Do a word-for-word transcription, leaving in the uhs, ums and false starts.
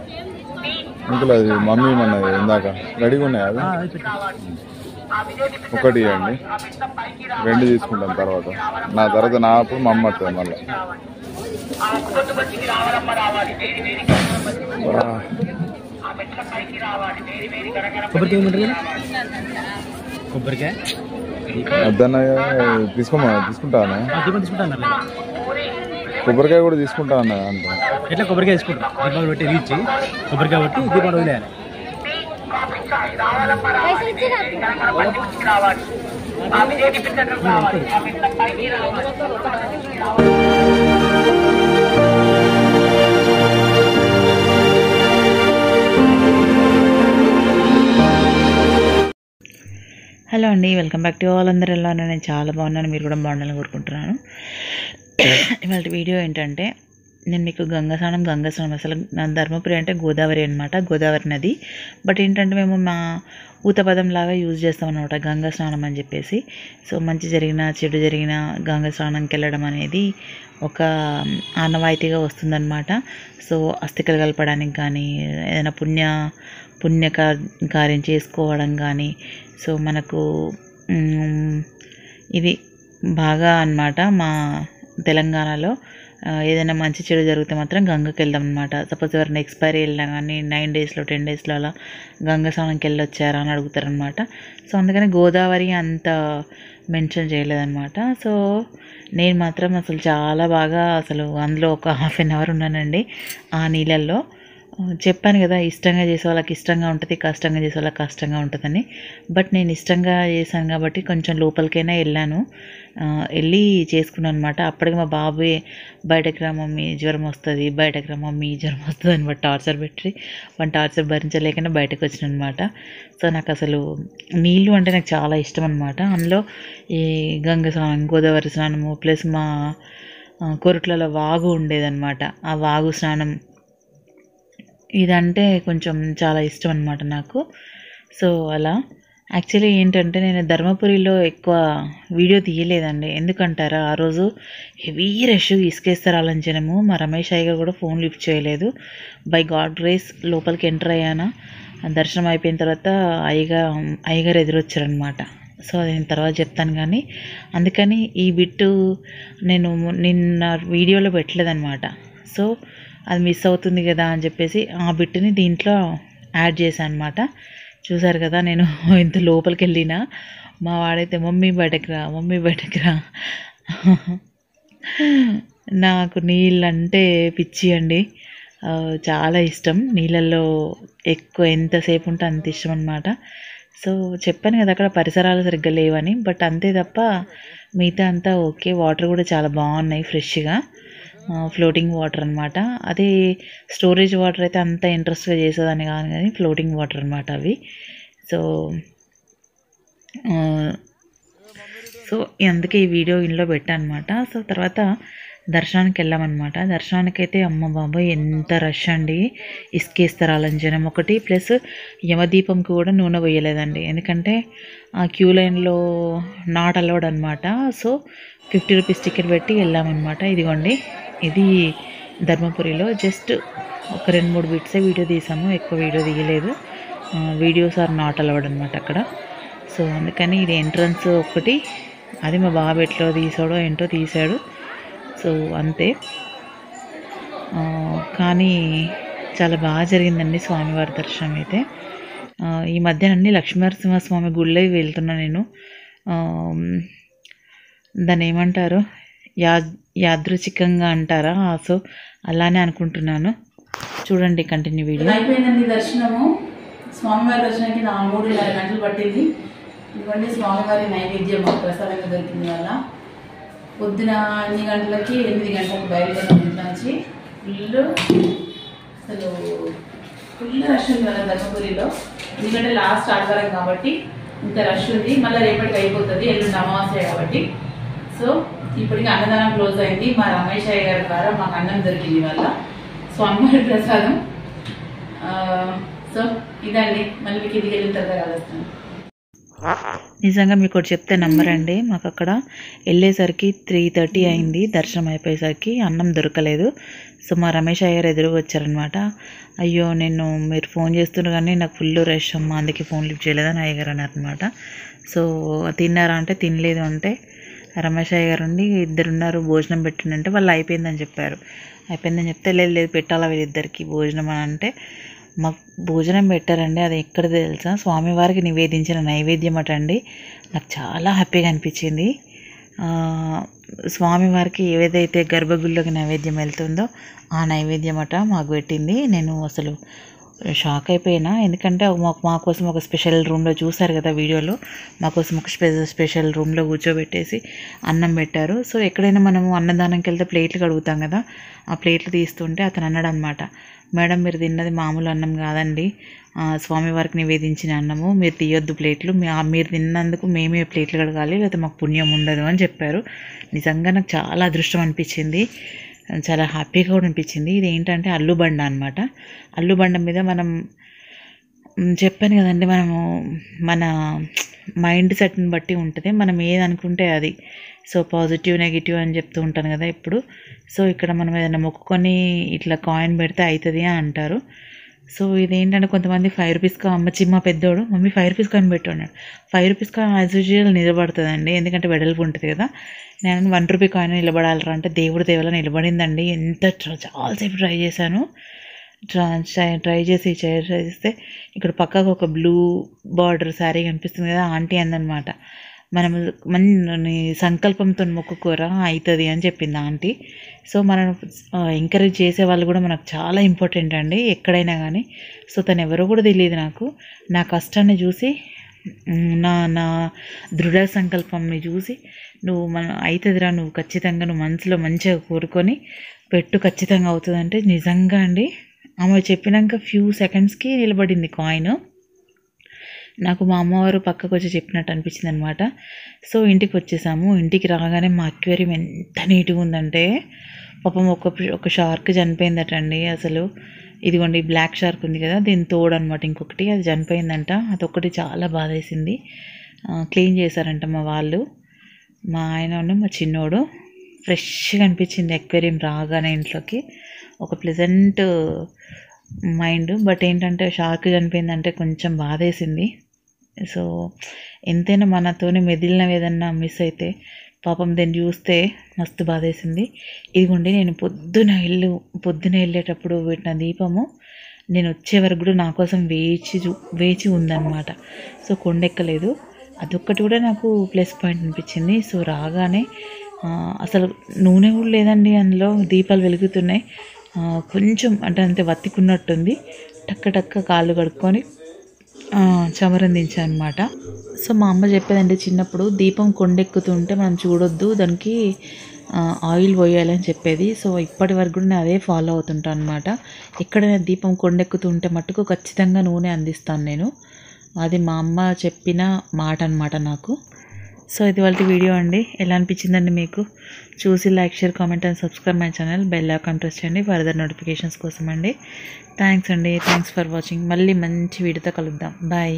Uncle అది mummy అన్నది ఇందాక రెడీగా ఉన్నాయి అది ఒకటి ఇవ్వండి, రెండు తీసుకుంటాం తర్వాత. నా తర్వాత నా అప్పుడు మా అమ్మ వస్తుంది మళ్ళీ. కొబ్బరికాయ వద్దన్నయ్య తీసుకోమా తీసుకుంటాను. కొబ్బరికాయ కూడా తీసుకుంటా అన్న అంత ఎట్లా కొబ్బరికాయ తీసుకుంటాం. దీపాలు పెట్టి రీచ్ కొబ్బరికాయ పెట్టి దీపాలు వదిలేయాలి. హలో అండి, వెల్కమ్ బ్యాక్ టు ఆల్. అందరూ ఎలా ఉన్నారు? నేను చాలా బాగున్నాను, మీరు కూడా బాగుండాలని కోరుకుంటున్నాను. ఇవాళ వీడియో ఏంటంటే, నేను మీకు గంగా స్నానం గంగా స్నానం అసలు ధర్మపురి అంటే గోదావరి అనమాట, గోదావరి నది. బట్ ఏంటంటే మేము మా ఊతపదం లాగా యూజ్ చేస్తాం అనమాట గంగా స్నానం అని చెప్పేసి. సో మంచి జరిగిన చెడు జరిగిన గంగా స్నానంకి వెళ్ళడం అనేది ఒక ఆనవాయితీగా వస్తుందన్నమాట. సో అస్థికలు కలపడానికి కానీ, ఏదైనా పుణ్య పుణ్య కార్యం చేసుకోవడం కానీ, సో మనకు ఇది బాగా అన్నమాట. మా తెలంగాణలో ఏదైనా మంచి చెడు జరిగితే మాత్రం గంగకి వెళ్దాం అనమాట. సపోజ్ ఎవరైనా ఎక్స్పైరీ వెళ్ళినా కానీ నైన్ డేస్లో టెన్ డేస్లో అలా గంగా స్నానంకి వెళ్ళొచ్చారా అని అడుగుతారనమాట. సో అందుకని గోదావరి అంత మెన్షన్ చేయలేదన్నమాట. సో నేను మాత్రం అసలు చాలా బాగా అసలు అందులో ఒక హాఫ్ అన్ అవర్ ఉన్నానండి ఆ నీళ్ళల్లో. చెప్పాను కదా, ఇష్టంగా చేసే వాళ్ళకి ఇష్టంగా ఉంటుంది, కష్టంగా చేసే వాళ్ళకి కష్టంగా ఉంటుందని. బట్ నేను ఇష్టంగా చేశాను కాబట్టి కొంచెం లోపలికైనా వెళ్ళాను, వెళ్ళి చేసుకున్నాను అనమాట. అప్పటికి మా బాబు బయటకు రా మమ్మీ జ్వరం వస్తుంది, బయటకు రా మమ్మీ జ్వరం వస్తుంది అనమాట టార్చర్ పెట్టి, వన్ టార్చర్ భరించలేకనే బయటకు వచ్చిన అనమాట. సో నాకు అసలు నీళ్ళు అంటే నాకు చాలా ఇష్టం అనమాట. అందులో ఈ గంగ స్నానం, గోదావరి స్నానము, ప్లస్ మా కొరట్లలో వాగు ఉండేదన్నమాట, ఆ వాగు స్నానం ఇదంటే కొంచెం చాలా ఇష్టం అనమాట నాకు. సో అలా యాక్చువల్లీ ఏంటంటే నేను ధర్మపురిలో ఎక్కువ వీడియో తీయలేదండి. ఎందుకంటారా, ఆ రోజు హెవీ రష్ ఇసుకేస్తారు ఆలోచనము. మా రమేష్ అయ్య కూడా ఫోన్ లిఫ్ట్ చేయలేదు. బై గాడ్ గ్రేస్ లోపలికి ఎంటర్ అయ్యానా, దర్శనం అయిపోయిన తర్వాత అయ్యగా అయ్యగారు ఎదురొచ్చారనమాట. సో అది నేను తర్వాత చెప్తాను. కానీ అందుకని ఈ బిట్టు నేను నిన్న వీడియోలో పెట్టలేదన్నమాట. సో అది మిస్ అవుతుంది కదా అని చెప్పేసి ఆ బిట్టుని దీంట్లో యాడ్ చేశాను అనమాట. చూసారు కదా, నేను ఇంత లోపలికి వెళ్ళినా మా వాడైతే మమ్మీ బయటకు రా మమ్మీ బయటకు రా. నాకు నీళ్ళంటే పిచ్చి అండి, చాలా ఇష్టం. నీళ్ళల్లో ఎక్కువ ఎంతసేపు ఉంటే అంత ఇష్టం అనమాట. సో చెప్పాను కదా అక్కడ పరిసరాలు సరిగ్గా లేవని, బట్ అంతే తప్ప మిగతా అంతా ఓకే. వాటర్ కూడా చాలా బాగున్నాయి, ఫ్రెష్గా ఫ్లోటింగ్ వాటర్ అనమాట. అదే స్టోరేజ్ వాటర్ అయితే అంత ఇంట్రెస్ట్గా చేసేదాన్ని కాదు, కానీ ఫ్లోటింగ్ వాటర్ అనమాట అవి. సో సో అందుకే ఈ వీడియో ఇంట్లో పెట్టాను అనమాట. సో తర్వాత దర్శనానికి వెళ్ళామన్నమాట. దర్శనానికి అయితే అమ్మ బాబాయ్ ఎంత రష్ అండి, ఇసుకేస్తారు అలంజనం ఒకటి, ప్లస్ యమదీపంకి కూడా నూనె పోయలేదండి. ఎందుకంటే ఆ క్యూ లైన్లో నాట్ అలౌడ్ అనమాట. సో ఫిఫ్టీ రూపీస్ టికెట్ పెట్టి వెళ్ళామన్నమాట. ఇదిగోండి, ఇది ధర్మపురిలో జస్ట్ ఒక రెండు మూడు బిట్సే వీడియో తీసాము, ఎక్కువ వీడియో తీయలేదు. వీడియోస్ ఆర్ నాట్ అలౌడ్ అనమాట అక్కడ. సో అందుకని ఇది ఎంట్రన్స్ ఒకటి, అది మా బాబు ఎట్లో తీసాడో ఏంటో తీసాడు. సో అంతే. కానీ చాలా బాగా జరిగిందండి స్వామివారి దర్శనం అయితే. ఈ మధ్యన అన్ని లక్ష్మీనరసింహస్వామి గుళ్ళే వెళ్తున్నా నేను. దాన్ని ఏమంటారు, యా యాదృచ్ఛికంగా అంటారా? సో అలానే అనుకుంటున్నాను. చూడండి కంటిన్యూ వీడియో. అయిపోయిందండి దర్శనము. స్వామివారి దర్శనానికి నా మూడున్నర గంటలు పట్టింది. ఇవ్వండి స్వామివారి నైవేద్యం ప్రసాదంగా దొరికింది వల్ల. పొద్దున ఎనిమిది గంటలకి ఎనిమిది గంటలకు బయలుదేరిన ఇంట్లో నుంచి ఫుల్ అసలు ఫుల్ రష్ ఉంది కదా ధర్మపురిలో. ఎందుకంటే లాస్ట్ ఆదివారం కాబట్టి ఇంత రష్ ఉంది. మళ్ళీ రేపటికి అయిపోతుంది, ఎల్లుండి అమావాస్య కాబట్టి. సో ఇప్పటికి అన్నదానం క్లోజ్ అయింది. మా రమేష్ అయ్య గారి ద్వారా మాకు అన్నం దొరికింది వల్ల, స్వామివారి ప్రసాదం. సో ఇదండి, మళ్ళీ మీకు ఇంటికి వెళ్ళిన తర్వాత కలుస్తాను. నిజంగా మీకు ఒకటి చెప్తే నమ్మరండి, మాకు అక్కడ వెళ్ళేసరికి త్రీ థర్టీ అయింది, దర్శనం అయిపోయేసరికి అన్నం దొరకలేదు. సో మా రమేష్ అయ్యారు ఎదురుగా వచ్చారనమాట. అయ్యో నేను మీరు ఫోన్ చేస్తున్నారు కానీ నాకు ఫుల్ రష్ అమ్మా, అందుకే ఫోన్ లిఫ్ట్ చేయలేదని అయ్యగారు అన్నారనమాట. సో తిన్నారా అంటే తినలేదు అంటే రమేష్ అయ్య గారు ఉండి ఇద్దరున్నారు భోజనం పెట్టిండంటే వాళ్ళు అయిపోయిందని చెప్పారు. అయిపోయిందని చెప్తే లేదు లేదు పెట్టాలా వీళ్ళిద్దరికి భోజనం అని అంటే మాకు భోజనం పెట్టారండి. అది ఎక్కడ తెలుసా, స్వామివారికి నివేదించిన నైవేద్యం అట అండి. నాకు చాలా హ్యాపీగా అనిపించింది. స్వామివారికి ఏదైతే గర్భగుడిలోకి నైవేద్యం వెళ్తుందో ఆ నైవేద్యం అట మాకు పెట్టింది. నేను అసలు షాక్ అయిపోయినా, ఎందుకంటే మాకు మా కోసం ఒక స్పెషల్ రూమ్లో చూసారు కదా వీడియోలో, మా కోసం ఒక స్పె స్పెషల్ రూమ్లో కూర్చోబెట్టేసి అన్నం పెట్టారు. సో ఎక్కడైనా మనము అన్నదానంకి వెళ్తే ప్లేట్లు కడుగుతాం కదా, ఆ ప్లేట్లు తీస్తుంటే అతను అన్నాడు అనమాట, మేడం మీరు తిన్నది మామూలు అన్నం కాదండి, స్వామివారికి నివేదించిన అన్నము, మీరు తీయొద్దు ప్లేట్లు, మీరు తిన్నందుకు మేమే ప్లేట్లు కడగాలి లేకపోతే మాకు పుణ్యం ఉండదు అని చెప్పారు. నిజంగా నాకు చాలా అదృష్టం అనిపించింది, చాలా హ్యాపీగా కూడా అనిపించింది. ఇది ఏంటంటే అల్లుబండ అనమాట. అల్లుబండ మీద మనం చెప్పాను కదండి, మనము మన మైండ్ సెట్ని బట్టి ఉంటుంది, మనం ఏది అనుకుంటే అది. సో పాజిటివ్ నెగిటివ్ అని చెప్తూ ఉంటాను కదా ఇప్పుడు. సో ఇక్కడ మనం ఏదైనా మొక్కుకొని ఇట్లా కాయిన్ పెడితే అవుతుంది అని అంటారు. సో ఇదేంటంటే కొంతమంది ఫైవ్ రూపీస్ కా అమ్మ చిమ్మ పెద్దోడు మమ్మీ ఫైవ్ రూపీస్ కాయిన్ పెట్టి ఉన్నాడు. Five rupees coin as usual నిలబడుతుందండి, ఎందుకంటే వెడల్పు ఉంటుంది కదా. నేను వన్ రూపీ కాయిన్ నిలబడాలరా అంటే దేవుడి దేవల నిలబడిందండి. ఎంత చాలాసేపు ట్రై చేశాను, ట్రై ట్రై చేసి ట్రై చేస్తే ఇక్కడ పక్కకు ఒక బ్లూ బార్డర్ శారీ కనిపిస్తుంది కదా, ఆంటీ అందనమాట, మనం మన సంకల్పంతో మొక్కుకోరా అవుతుంది అని చెప్పింది ఆంటీ. సో మనం ఎంకరేజ్ చేసే వాళ్ళు కూడా మనకు చాలా ఇంపార్టెంట్ అండి ఎక్కడైనా కానీ. సో తను ఎవరో కూడా తెలియదు నాకు, నా కష్టాన్ని చూసి నా నా దృఢ సంకల్పంని చూసి నువ్వు మన అవుతుందిరా, నువ్వు ఖచ్చితంగా నువ్వు మనసులో మంచిగా కోరుకొని పెట్టు ఖచ్చితంగా అవుతుందంటే నిజంగా అండి ఆమె చెప్పినాక ఫ్యూ సెకండ్స్కి నిలబడింది కాయిన్. నాకు మా అమ్మవారు పక్కకు వచ్చి చెప్పినట్టు అనిపించింది అనమాట. సో ఇంటికి వచ్చేసాము. ఇంటికి రాగానే మా అక్వేరియం ఎంత నీట్గా ఉందంటే, పాపం ఒక ఒక షార్క్ చనిపోయిందటండి. అసలు ఇదిగోండి బ్లాక్ షార్క్ ఉంది కదా, దీని తోడు అనమాట ఇంకొకటి, అది చనిపోయిందంట. అదొకటి చాలా బాధ వేసింది. క్లీన్ చేశారంట మా వాళ్ళు, మా ఆయన మా చిన్నోడు. ఫ్రెష్గా అనిపించింది అక్వేరియం రాగానే ఇంట్లోకి, ఒక ప్లెజెంట్ మైండ్. బట్ ఏంటంటే షార్క్ చనిపోయిందంటే కొంచెం బాధ వేసింది. సో ఎంతైనా మనతోనే మెదిలినవి ఏదన్నా మిస్ అయితే పాపం దాన్ని చూస్తే మస్తు బాధ వేసింది. ఇదిగోండి నేను పొద్దున ఇల్లు పొద్దున వెళ్ళేటప్పుడు పెట్టిన దీపము నేను వచ్చే వరకు కూడా నా కోసం వేచి వేచి ఉందన్నమాట. సో కొండెక్కలేదు, అదొక్కటి కూడా నాకు ప్లస్ పాయింట్ అనిపించింది. సో రాగానే అసలు నూనె కూడా లేదండి, అందులో దీపాలు వెలుగుతున్నాయి. కొంచెం అంటే అంతే వత్తికున్నట్టుంది. టక్క టక్క కాళ్ళు కడుక్కొని చమరందించా అనమాట. సో మా అమ్మ చెప్పేదండి చిన్నప్పుడు, దీపం కొండెక్కుతుంటే మనం చూడొద్దు, దానికి ఆయిల్ పోయాలని చెప్పేది. సో ఇప్పటి వరకు కూడా నేను అదే ఫాలో అవుతుంటాను అనమాట. ఎక్కడైనా దీపం కొండెక్కుతుంటే మట్టుకు ఖచ్చితంగా నూనె అందిస్తాను నేను. అది మా అమ్మ చెప్పిన మాట అనమాట నాకు. సో ఇది వాళ్ళ వీడియో అండి. ఎలా అనిపించిందండి మీకు? చూసి like share comment and subscribe my channel, bell icon press చేయండి ఫర్దర్ నోటిఫికేషన్స్ కోసం అండి. థ్యాంక్స్ అండి, థ్యాంక్స్ ఫర్ వాచింగ్. మళ్ళీ మంచి వీడియోతో కలుద్దాం. బాయ్.